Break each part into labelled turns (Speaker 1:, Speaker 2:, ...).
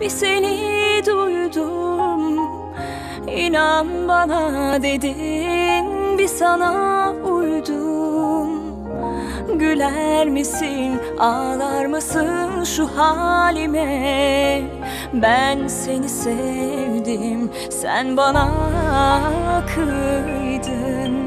Speaker 1: bir seni duydum. İnan bana dedin, bir sana uydum. Güler misin, ağlar mısın şu halime? Ben seni sevdim, sen bana kıydın.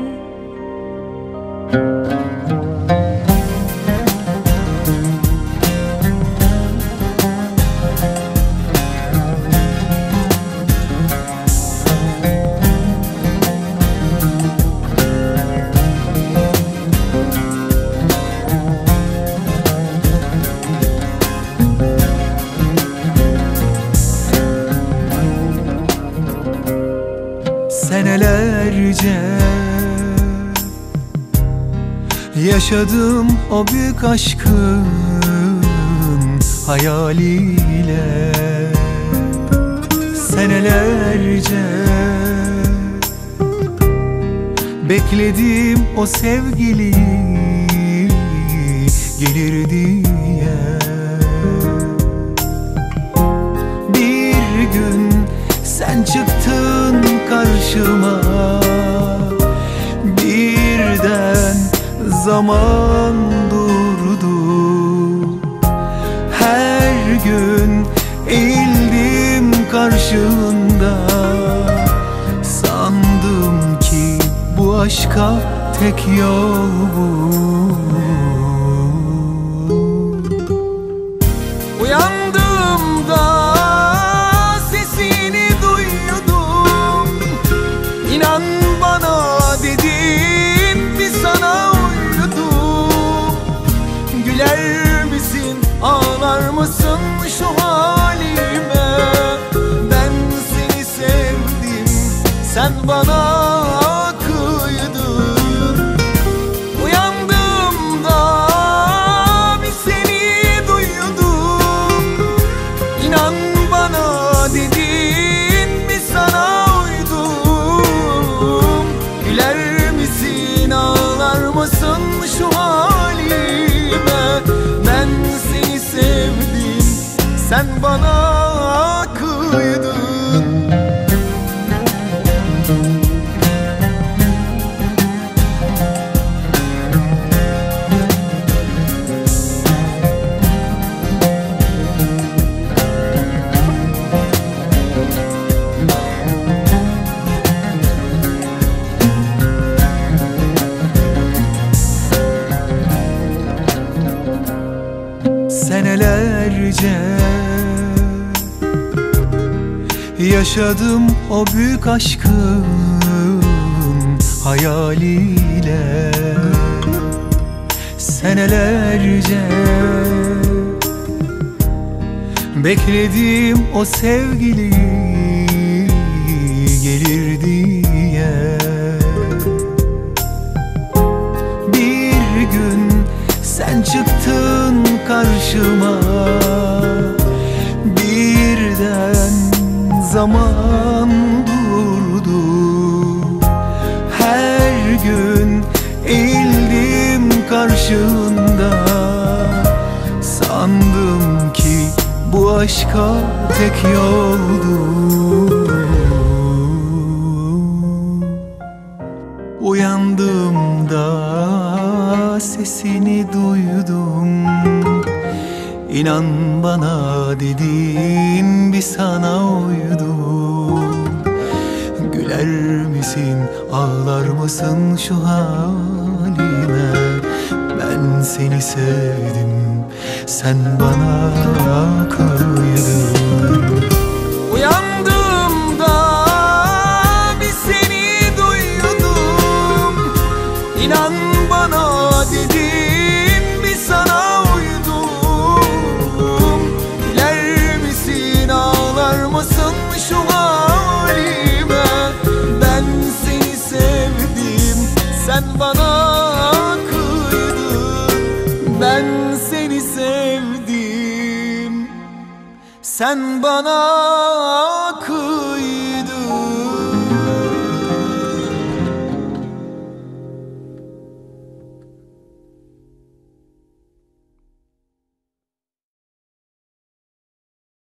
Speaker 2: Senelerce yaşadım o büyük aşkın hayaliyle. Senelerce bekledim o sevgili gelir diye. Bir gün sen çıktın karşıma, birden zaman durdu. Her gün eğildim karşında, sandım ki bu aşka tek yol bu. Uyandığımda İnan bana dedin, bir sana uydum. Güler misin, ağlar mısın şu halime? Ben seni sevdim, sen bana kıydın. Uyandığımda bir seni duydum. İnan bana dedin, bir sana güler misin, ağlar mısın şu halime? Ben seni sevdim, sen bana kıydın. Senelerce yaşadım o büyük aşkın hayaliyle. Senelerce bekledim o sevgili gelir diye. Bir gün sen çıktın karşıma, birden zaman durdu. Her gün eğildim karşında, sandım ki bu aşka tek yoldu. Uyandığımda sesini duydum. İnan bana dedin, bir sana uydum. Güler misin, ağlar mısın şu halime? Ben seni sevdim, sen bana kıydın. Uyandığımda bir seni duydum. İnan bana dedin, bir sana uydum. Güler misin, ağlar mısın şu halime? Ben seni sevdim, sen bana kıydın. Ben seni sevdim, sen bana